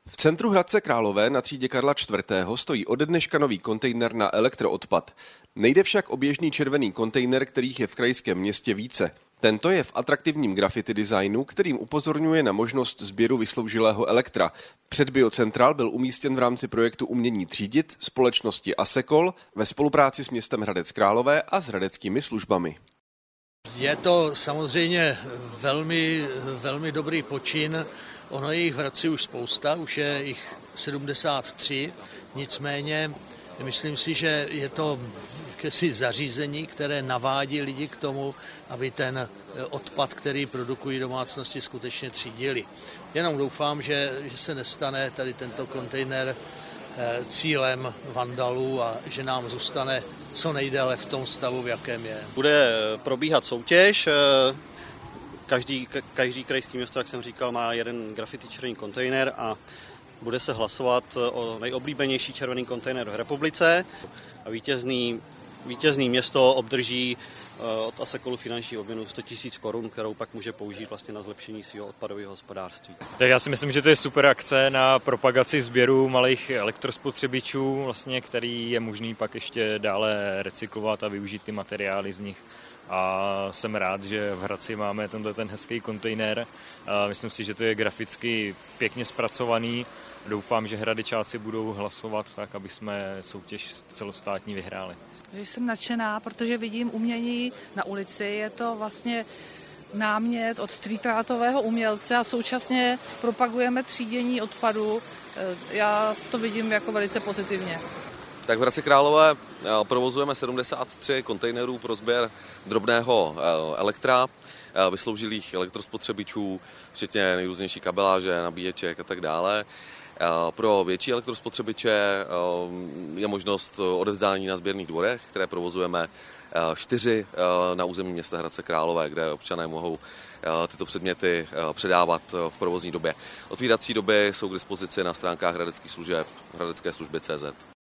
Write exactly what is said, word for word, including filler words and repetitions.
V centru Hradce Králové na třídě Karla čtvrtého. stojí ode dneška nový kontejner na elektroodpad. Nejde však o běžný červený kontejner, kterých je v krajském městě více. Tento je v atraktivním graffiti designu, kterým upozorňuje na možnost sběru vysloužilého elektra. Před Biocentral byl umístěn v rámci projektu Umění třídit společnosti Asekol ve spolupráci s městem Hradec Králové a s hradeckými službami. Je to samozřejmě velmi, velmi dobrý počin. Ono je jich v Hradci už spousta, už je jich sedmdesát tři, nicméně myslím si, že je to jakési zařízení, které navádí lidi k tomu, aby ten odpad, který produkují domácnosti, skutečně třídili. Jenom doufám, že, že se nestane tady tento kontejner cílem vandalů a že nám zůstane co nejdéle v tom stavu, v jakém je. Bude probíhat soutěž. Každý, každý krajský město, jak jsem říkal, má jeden graffiti červený kontejner a bude se hlasovat o nejoblíbenější červený kontejner v republice. A vítězný, vítězný město obdrží od Asekolu finanční odměnu sto tisíc korun, kterou pak může použít vlastně na zlepšení svého odpadového hospodářství. Tak já si myslím, že to je super akce na propagaci sběru malých elektrospotřebičů, vlastně, který je možný pak ještě dále recyklovat a využít ty materiály z nich. A jsem rád, že v Hradci máme tenhle ten hezký kontejner. Myslím si, že to je graficky pěkně zpracovaný. Doufám, že hradečáci budou hlasovat tak, aby jsme soutěž celostátní vyhráli. Jsem nadšená, protože vidím umění na ulici. Je to vlastně námět od street artového umělce a současně propagujeme třídění odpadu. Já to vidím jako velice pozitivně. Tak v Hradci Králové provozujeme sedmdesát tři kontejnerů pro sběr drobného elektra, vysloužilých elektrospotřebičů, včetně nejrůznější kabeláže, nabíječek a tak dále. Pro větší elektrospotřebiče je možnost odevzdání na sběrných dvorech, které provozujeme čtyři na území města Hradce Králové, kde občané mohou tyto předměty předávat v provozní době. Otvírací doby jsou k dispozici na stránkách hradeckých služeb, hradecké služby tečka cé zet.